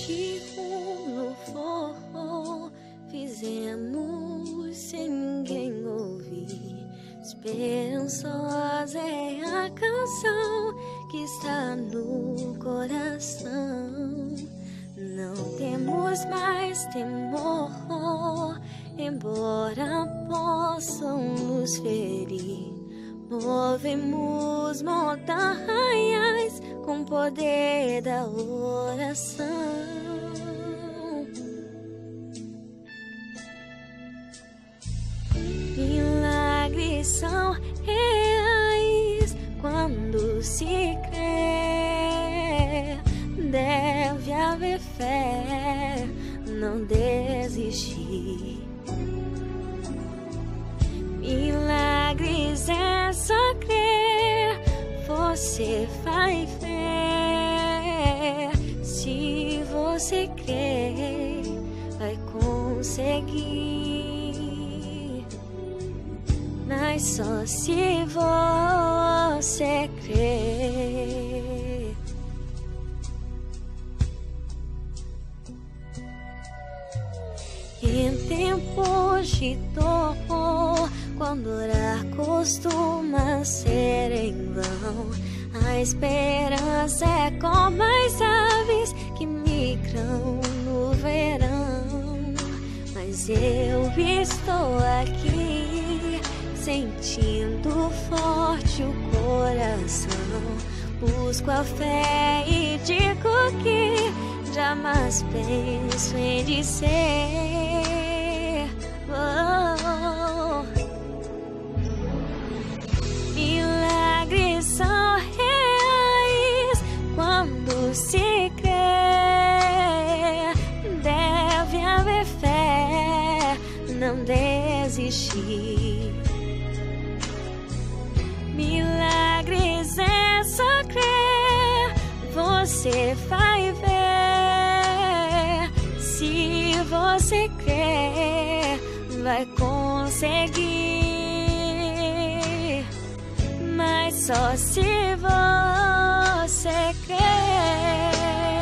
de no forró, fizemos sem ninguém ouvir. Esperançosa é a canção que está no coração. Não temos mais temor, embora possam nos ferir. Movemos montanhas com o poder da oração. Milagres são reais quando se crê. Deve haver fé, não desistir. Milagres é só crer, você vai ver. Se você crer, vai conseguir. Mas só se você crer. Em tempos de dor, quando orar costuma ser em vão, a esperança é como as aves que migram no verão. Mas eu estou aqui, sentindo forte o coração. Busco a fé e digo que jamais penso em dizer. Oh. Milagres são reais quando se crê. Deve haver fé, não desistir. Milagres é só crer, você vai ver. Se você crer, vai conseguir. Mas só se você crer.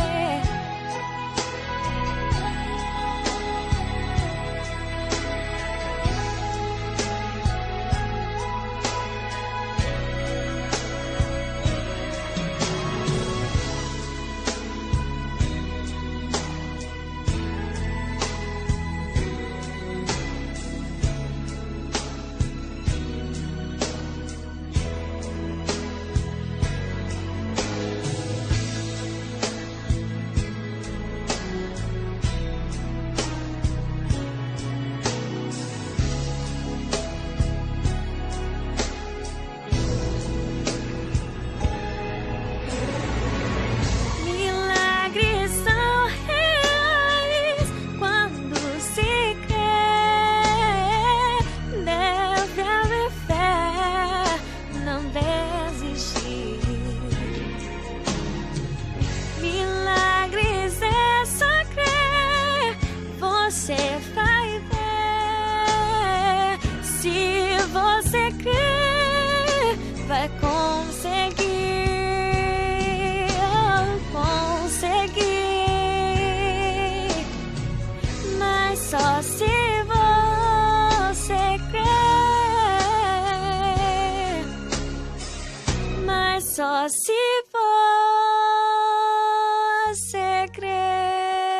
Você vai ver. Se você crer, vai conseguir. Conseguir. Mas só se você crer. Mas só se você crer.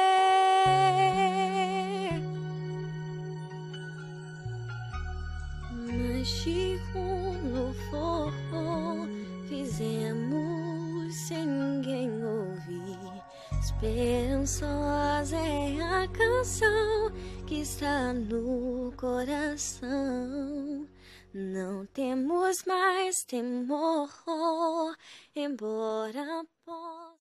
De no forró, fizemos sem ninguém ouvir. Esperançosa é a canção que está no coração. Não temos mais temor, embora possa